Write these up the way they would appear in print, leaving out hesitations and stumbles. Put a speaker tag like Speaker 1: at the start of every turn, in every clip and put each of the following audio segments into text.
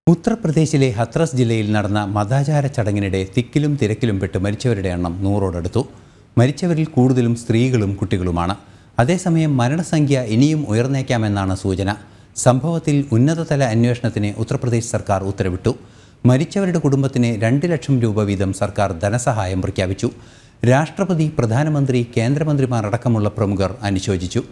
Speaker 1: ഉത്തർപ്രദേശിലെ ഹത്രസ് ജില്ലയിൽ നടന്ന മതാചാര ചടങ്ങിനിടെ തിക്കിലും തിരക്കിലും പെട്ട് മരിച്ചവരുടെ എണ്ണം 100ഓടടുത്തു. മരിച്ചവരിൽ കൂടുതലും സ്ത്രീകളും കുട്ടികളുമാണ്. അതേസമയം മരണസംഖ്യ ഇനിയും ഉയർന്നേക്കാമെന്നാണ് സൂചന. സംഭവത്തിൽ ഉന്നതതല അന്വേഷണത്തിന് ഉത്തർപ്രദേശ് സർക്കാർ ഉത്തരവിട്ടു. മരിച്ചവരുടെ കുടുംബത്തിന് 2 ലക്ഷം രൂപ വീതം സർക്കാർ ധനസഹായം പ്രഖ്യാപിച്ചു. രാഷ്ട്രപതി, പ്രധാനമന്ത്രി, കേന്ദ്രമന്ത്രിമാർ അടക്കമുള്ള പ്രമുഖർ അനുശോചിച്ചു.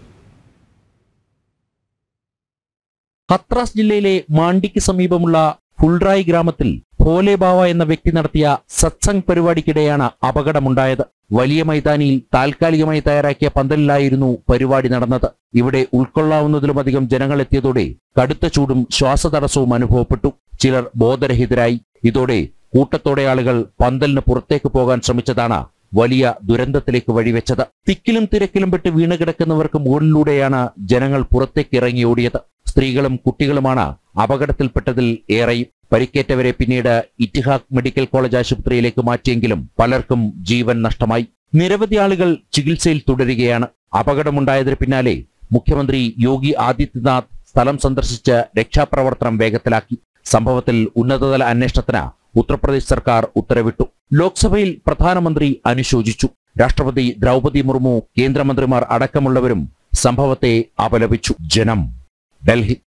Speaker 2: ഹത്രാസ് ജില്ലയിലെ മാണ്ടിക്ക് സമീപമുള്ള ഫുൾറായി ഗ്രാമത്തിൽ ഭോലെ ബാവ എന്ന വ്യക്തി നടത്തിയ സത്സംഗ് പരിപാടിക്കിടെയാണ് അപകടമുണ്ടായത്. വലിയ മൈതാനിയിൽ താൽക്കാലികമായി തയ്യാറാക്കിയ പന്തലിലായിരുന്നു പരിപാടി നടന്നത്. ഇവിടെ ഉൾക്കൊള്ളാവുന്നതിലുമധികം ജനങ്ങൾ എത്തിയതോടെ കടുത്ത ചൂടും ശ്വാസതടസ്സവും അനുഭവപ്പെട്ടു. ചിലർ ബോധരഹിതരായി. ഇതോടെ കൂട്ടത്തോടെ ആളുകൾ പന്തലിന് പുറത്തേക്ക് പോകാൻ ശ്രമിച്ചതാണ് വലിയ ദുരന്തത്തിലേക്ക് വഴിവെച്ചത്. തിക്കിലും തിരക്കിലും പെട്ട് വീണുകിടക്കുന്നവർക്ക് മുകളിലൂടെയാണ് ജനങ്ങൾ പുറത്തേക്ക് ഇറങ്ങിയോടിയത്. സ്ത്രീകളും കുട്ടികളുമാണ് അപകടത്തിൽപ്പെട്ടതിൽ ഏറെയും. പരിക്കേറ്റവരെ പിന്നീട് ഇറ്റിഹാദ് മെഡിക്കൽ കോളേജ് ആശുപത്രിയിലേക്ക് മാറ്റിയെങ്കിലും പലർക്കും ജീവൻ നഷ്ടമായി. നിരവധി ആളുകൾ ചികിത്സയിൽ തുടരുകയാണ്. അപകടമുണ്ടായതിന് പിന്നാലെ മുഖ്യമന്ത്രി യോഗി ആദിത്യനാഥ് സ്ഥലം സന്ദർശിച്ച് രക്ഷാപ്രവർത്തനം വേഗത്തിലാക്കി. സംഭവത്തിൽ ഉന്നതതല അന്വേഷണത്തിന് ഉത്തർപ്രദേശ് സർക്കാർ ഉത്തരവിട്ടു. ലോക്സഭയിൽ പ്രധാനമന്ത്രി അനുശോചിച്ചു. രാഷ്ട്രപതി ദ്രൗപദി മുർമു, കേന്ദ്രമന്ത്രിമാർ അടക്കമുള്ളവരും സംഭവത്തെ അപലപിച്ചു. ജനം, ഡൽഹി.